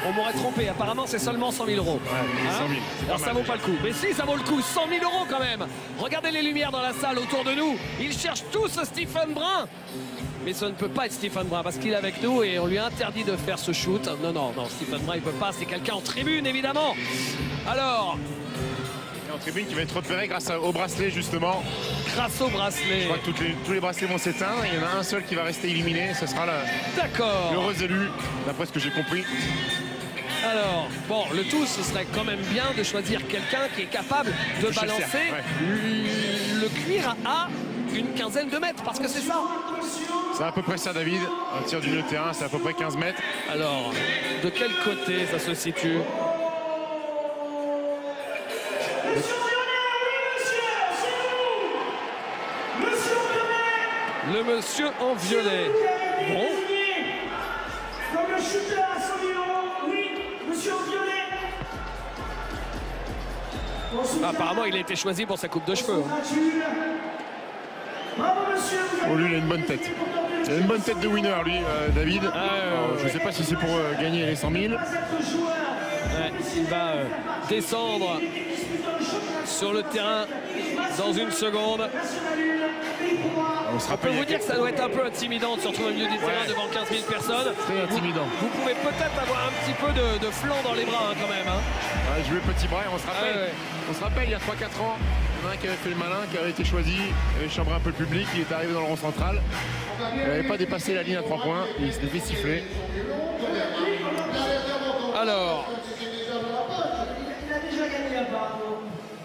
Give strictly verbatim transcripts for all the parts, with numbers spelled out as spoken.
on m'aurait trompé. Apparemment, c'est seulement cent mille euros. Ouais, Hein cent mille. Alors ça vaut pas le coup. Mais si, ça vaut le coup. cent mille euros quand même. Regardez les lumières dans la salle autour de nous. Ils cherchent tous Stephen Brun. Mais ça ne peut pas être Stephen Brun parce qu'il est avec nous et on lui a interdit de faire ce shoot. Non, non, non, Stephen Brun, il peut pas. C'est quelqu'un en tribune, évidemment. Alors... En tribune qui va être repéré grâce au bracelet, justement. Grâce au bracelet. Je crois que toutes les, tous les bracelets vont s'éteindre. Il y en a un seul qui va rester illuminé. Ce sera D'accord. l'heureux élu, d'après ce que j'ai compris. Alors, bon, le tout, ce serait quand même bien de choisir quelqu'un qui est capable de Toucher le balancer cercle, ouais. le, le cuir à une quinzaine de mètres, parce que c'est ça. C'est à peu près ça, David. Un tir du milieu de terrain, c'est à peu près quinze mètres. Alors, de quel côté ça se situe? Le monsieur en violet. Bon. Comme le shooter à cent mille euros, oui, monsieur en violet. Bah, apparemment, il a été choisi pour sa coupe de cheveux. Bravo monsieur. Oh, lui, il a une bonne tête. Il a une bonne tête de winner, lui, euh, David. Ah, Alors, ouais, je ne ouais. sais pas si c'est pour euh, gagner les cent mille. Ouais, il va euh, descendre sur le terrain dans une seconde. On se On peut rappelle, il y vous a dire que ça quelques- doit être un peu intimidant de se retrouver au milieu du terrain Ouais. devant quinze mille personnes. Très intimidant. Vous pouvez peut-être avoir un petit peu de, de flanc dans les bras hein, quand même. Hein. Ouais, jouer petit bras, et on se rappelle, Ah, ouais. on se rappelle il y a trois quatre ans, il y en a un qui avait fait le malin, qui avait été choisi, il avait chambré un peu le public, il est arrivé dans le rond central. Il n'avait pas dépassé la ligne à trois points, et il s'était fait siffler. Alors, Il a déjà gagné apparemment.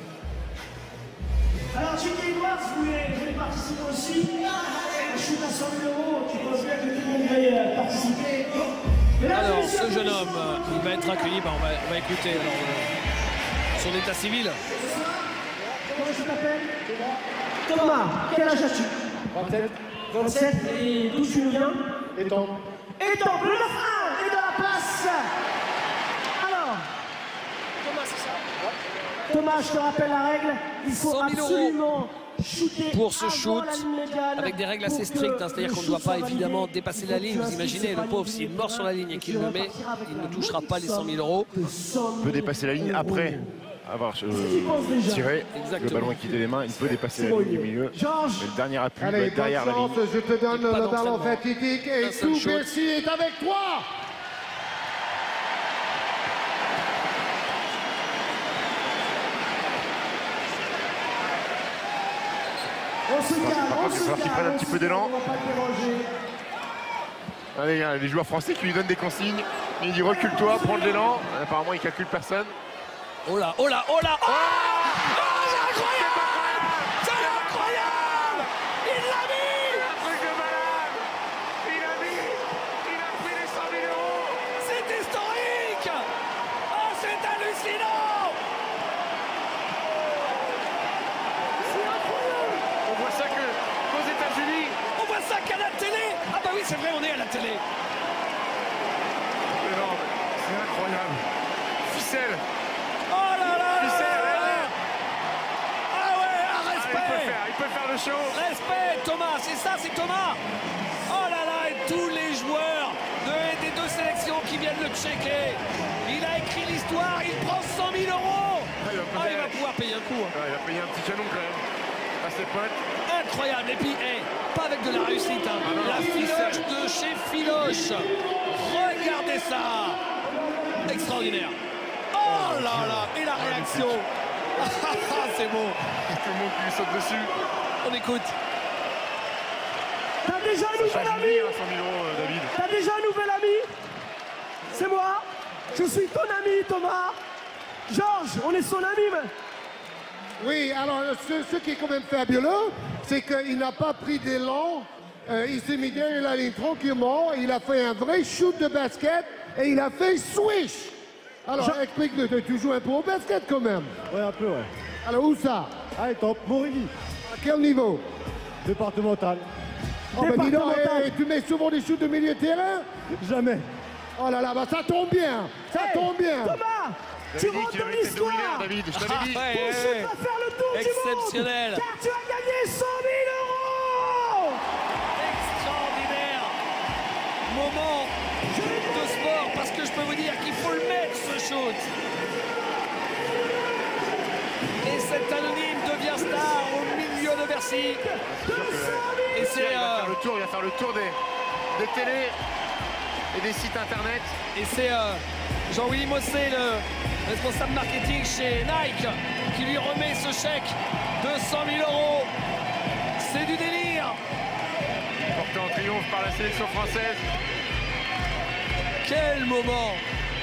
Alors, Chicky Edwards voulait, voulait participer aussi. Un shoot à cent mille euros, tu penses bien que tout le monde veuille euh, participer. Mais là, alors monsieur, ce jeune homme, euh, il va être accueilli. Bah, on, va, on va écouter alors, euh, son état civil. Comment tu t'appelles Thomas, quel âge as-tu vingt-sept. vingt-sept. Et d'où tu viens Étant. Étant, le frein est dans la place. Alors, Thomas, c'est ça. Thomas, je te rappelle la règle. Il faut cent mille euros absolument shooter pour ce avant shoot, la ligne médiane avec des règles assez pour strictes, que hein, c'est-à-dire le qu'on ne doit shoot pas soit évidemment validé. dépasser Il la faut ligne. que Vous tu imaginez, insistes le pauvre, valider s'il le mord sur la terrain, ligne et et qu'il tu le met, repartiras avec il la ne touchera pas les cent mille euros. Il peut dépasser la ligne après avoir euh, tiré, Exactement. le ballon a quitté les mains, il peut dépasser la bon, ligne du il est. milieu. Georges. Mais le dernier appui doit Allez, être derrière la bonne ligne. chance, je te donne Pas le ballon d'entraînement. fatidique et Un seul tout shoot. Bercy est avec toi. On se calme, Par on contre, il va se falloir qu'il calme, prenne un on petit se peu d'élan. calme, on va pas le déranger. Allez, il y a les joueurs français qui lui donnent des consignes. Il dit recule-toi, prends de l'élan. Apparemment, il calcule personne. Oh là, oh là, oh là, oh, oh c'est incroyable, c'est incroyable, il l'a mis, Un truc de malade. Il a mis, il a pris les cent mille euros. c'est historique, oh c'est hallucinant, c'est incroyable, On voit ça que qu'aux États-Unis. on voit ça qu'à la télé, ah bah oui c'est vrai on est à la télé, Énorme, c'est incroyable. Ficelle, oh là là, là, ficelle. là, là. Ah ouais, un Ah, il peut respect, faire, il peut faire le show. respect Thomas, c'est ça, c'est Thomas, oh là là, et tous les joueurs de, des deux sélections qui viennent le checker, il a écrit l'histoire, il prend cent mille euros, il va ah, payer. il va pouvoir payer un coup, hein. Ouais, il a payé un petit canon quand même à ses potes. Incroyable, et puis hey, pas avec de la réussite, hein. Ah non, la non, filoche c'est- de chez Filoche, regardez ça, extraordinaire, oh là là, et la réaction, c'est beau, Tout le monde qui lui saute dessus. on écoute. T'as déjà un nouvel Change une ami vie, hein, cent mille euros, euh, David. T'as déjà un nouvel ami C'est moi. Je suis ton ami, Thomas. Georges, on est son ami, mais... Oui, alors ce, ce qui est quand même fabuleux, c'est qu'il n'a pas pris d'élan. Euh, il s'est mis derrière la ligne tranquillement. Il a fait un vrai shoot de basket et il a fait swish. Alors explique-le, tu joues un peu au basket quand même. Ouais, un peu, ouais. Alors où ça? Allez, top, Morigny, À quel niveau? départemental. Oh, ben dis donc, Départemental. et tu mets souvent des shoots de milieu de terrain? Jamais. Oh là là, bah ça tombe bien. Ça Hey, tombe bien. Thomas, tu J'avais dit rentres qu'il dans avait été de winner, l'histoire. David. Je t'avais dit. Ouais, Ton ouais, shoot ouais. va faire le tour Exceptionnel. du monde. Car tu as gagné cent mille euros. Extraordinaire moment de sport fort parce que je peux vous dire qu'il faut le mettre ce shoot. Et cet anonyme devient star au milieu de Bercy. Et c'est il va euh, faire le tour, il va faire le tour des, des télés et des sites internet. et c'est euh, Jean-Willy Mossé, le responsable marketing chez Nike, qui lui remet ce chèque de cent mille euros. C'est du délire. Porté en triomphe par la sélection française. Quel moment!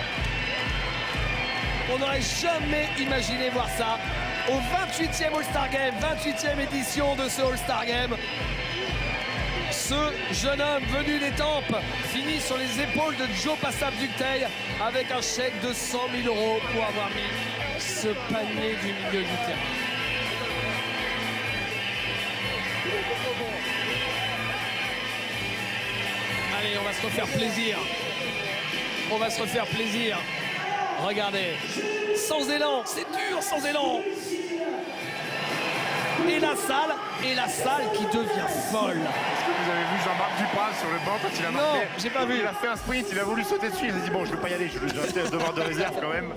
On n'aurait jamais imaginé voir ça au vingt-huitième All-Star Game, vingt-huitième édition de ce All-Star Game. Ce jeune homme venu des Tempes finit sur les épaules de Joe Passap-Ducteil avec un chèque de cent mille euros pour avoir mis ce panier du milieu du terrain. Allez, on va se refaire plaisir. On va se refaire plaisir. Regardez, sans élan, c'est dur sans élan. Et la salle, et la salle qui devient folle. Est-ce que vous avez vu Jean-Marc Duprat sur le banc quand il a marqué? Non, j'ai pas vu. Il a fait un sprint, il a voulu sauter dessus, il a dit bon je vais pas y aller, je vais un devoir de réserve quand même.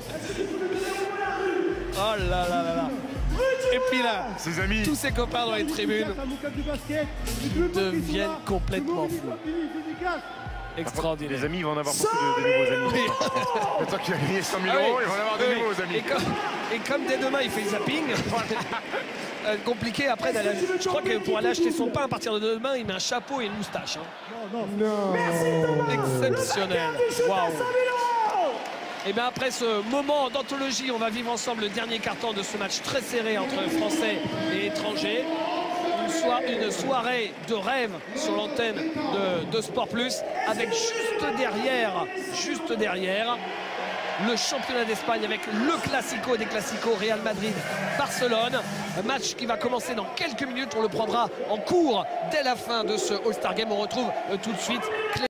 Oh là là là là. Et puis là, Ses amis, tous ses copains dans les tribunes deviennent complètement fous. Extraordinaire. les amis ils vont en avoir beaucoup de, de nouveaux amis. Maintenant qu'il a gagné cent mille Ah oui. euros, il va en avoir de Oui. nouveaux amis. Et comme, et comme dès demain il fait zapping, euh, compliqué après d'aller. Je crois que pour aller acheter son pain à partir de demain, il met un chapeau et une moustache. Hein. Exceptionnel. Waouh. Et bien après ce moment d'anthologie, on va vivre ensemble le dernier quart-temps de ce match très serré entre Français et étrangers. Une, soir, une soirée de rêve sur l'antenne de, de Sport Plus, avec juste derrière, juste derrière, le championnat d'Espagne avec le classico des classicos Real Madrid-Barcelone. Un match qui va commencer dans quelques minutes. On le prendra en cours dès la fin de ce All-Star Game. On retrouve euh, tout de suite